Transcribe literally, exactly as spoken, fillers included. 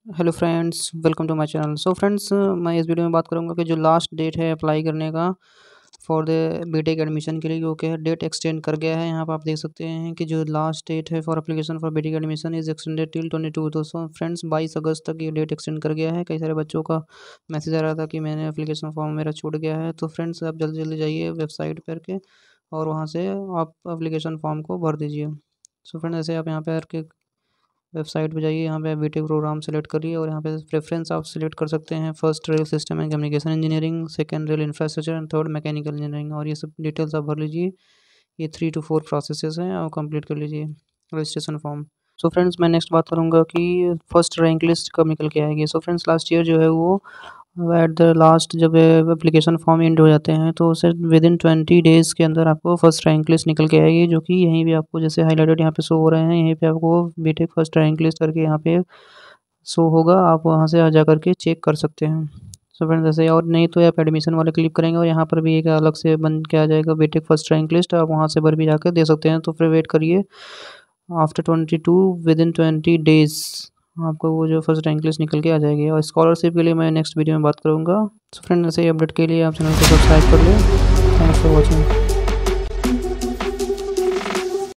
Hello friends, welcome to my channel. So friends, मैं इस video में बात करूंगा कि जो लास्ट डेट है अप्लाई करने का फॉर द बीटेक एडमिशन के लिए, वो क्या है, डेट एक्सटेंड कर गया है। यहाँ पर आप देख सकते हैं कि जो लास्ट डेट है for application for BTech admission is extended till twenty two. तो सो फ्रेंड्स, बाईस अगस्त तक ये डेट एक्सटेंड कर गया है। कई सारे बच्चों का मैसेज आ रहा था कि मैंने एप्लीकेशन फॉर्म मेरा छूट गया है। तो फ्रेंड्स, आप जल्दी जल्दी जाइए वेबसाइट पर के और वहाँ से आप एप्लीकेशन फॉर्म को भर दीजिए। सो फ्रेंड्स, जैसे आप यहाँ पर के वेबसाइट पे जाइए, यहाँ पे बीटेक प्रोग्राम सेलेक्ट करिए और यहाँ पे प्रेफरेंस आप सेलेक्ट कर सकते हैं। First rail system and communication engineering, second rail infrastructure and third mechanical engineering, और ये सब डिटेल्स आप भर लीजिए। ये थ्री टू फोर प्रोसेसेस हैं और कंप्लीट कर लीजिए रजिस्ट्रेशन फॉर्म। सो फ्रेंड्स, मैं नेक्स्ट बात करूँगा कि फर्स्ट रैंक लिस्ट कब निकल के आएगी। सो फ्रेंड्स, लास्ट ईयर जो है वो एट द लास्ट जब एप्लीकेशन फॉर्म इंड हो जाते हैं तो उसे विद इन ट्वेंटी डेज़ के अंदर आपको फर्स्ट रैंक लिस्ट निकल के आएगी, जो कि यहीं भी आपको जैसे हाईलाइटेड यहाँ पे शो हो रहे हैं। यहीं पे आपको बीटेक फर्स्ट रैंक लिस्ट करके यहाँ पे शो होगा। आप वहाँ से आ जा करके चेक कर सकते हैं। सो फ्रेंड्स, जैसे और नहीं तो आप एडमिशन वाले क्लिक करेंगे और यहाँ पर भी एक अलग से बन के आ जाएगा बीटेक फर्स्ट रैंक लिस्ट। आप वहाँ से भर भी जाकर दे सकते हैं। तो फिर वेट करिए, after twenty two within twenty days आपको वो जो फर्स्ट रैंक लिस्ट निकल के आ जाएगी। और स्कॉलरशिप के लिए मैं नेक्स्ट वीडियो में बात करूँगा। सो फ्रेंड, ऐसे ही अपडेट के लिए आप चैनल को सब्सक्राइब कर लें। Thanks for watching.